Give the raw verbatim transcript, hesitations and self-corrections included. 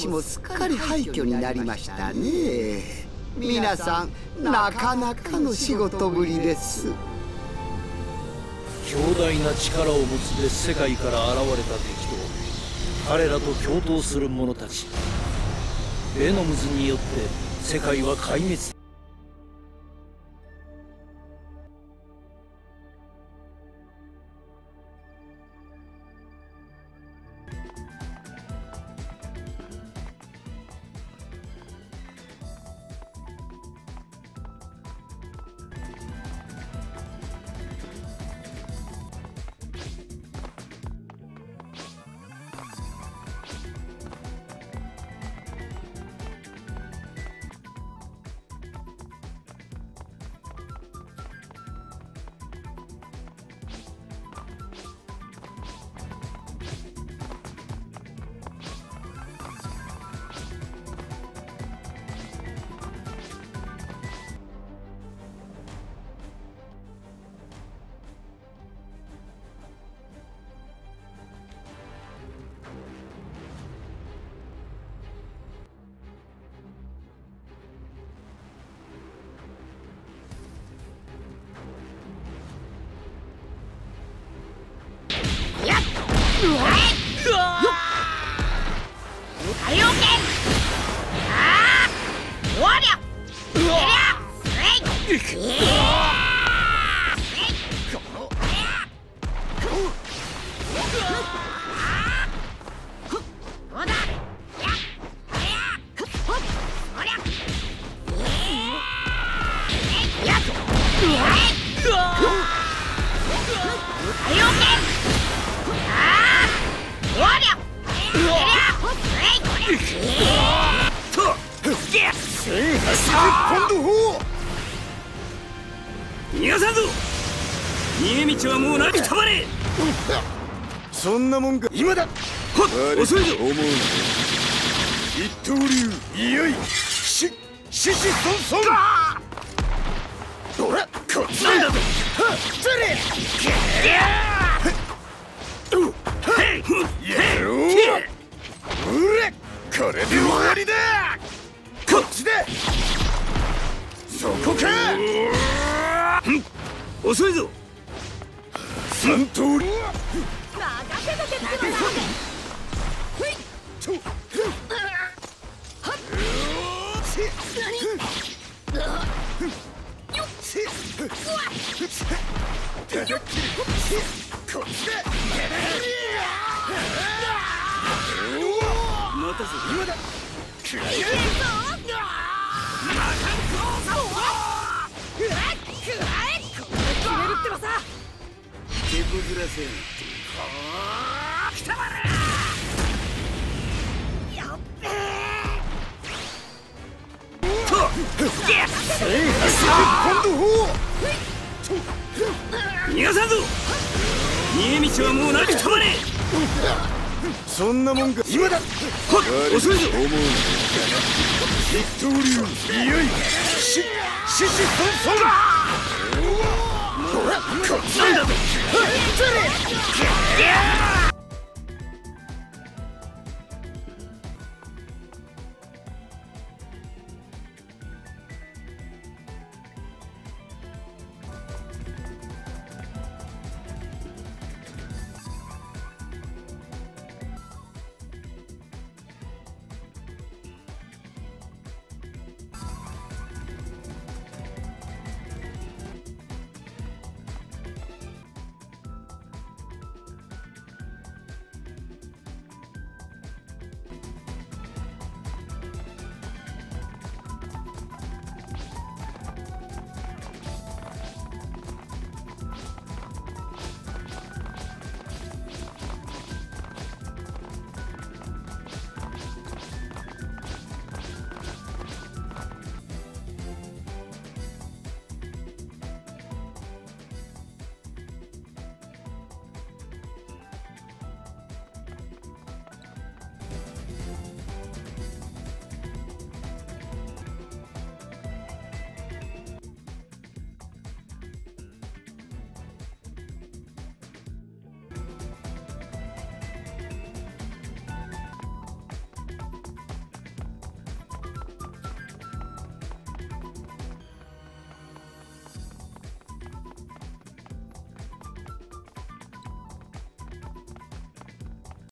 ちもすっかり廃墟になりましたね。皆さんなかなかの仕事ぶりです。 強大な力を持つ別世界から現れた敵と彼らと共闘する者たち。ベノムズによって世界は壊滅。 逃がさんぞ。逃げ道はもうなくたまれ。 そんなもんか今だ。 はっ、遅いぞ。 思う一刀流いよいしししそんそん。どらこっちだ。 なんだと。 つれへいやろう。うれこれで終わりだ。こっちだ。そこか。 遅いぞ。 三刀流。 任せとけってば。ほい。 ちょ。 はっ。何。よっ。うわ。 よっ。こっちだ。 またぞ今だ。 くらいいけるぞ。 またそうさ。 うわっ。くらえ。これ決めるってばさ。 手こずらせん。はあ、来たまれ。 やっべえ。 と。やっ。 今度ほう。 逃がさんぞ。逃げ道はもうなくたまれ。 そんなもんか今だ。 はっ、遅いぞ。 思う一刀流いよいしししそんそん。 なんだと。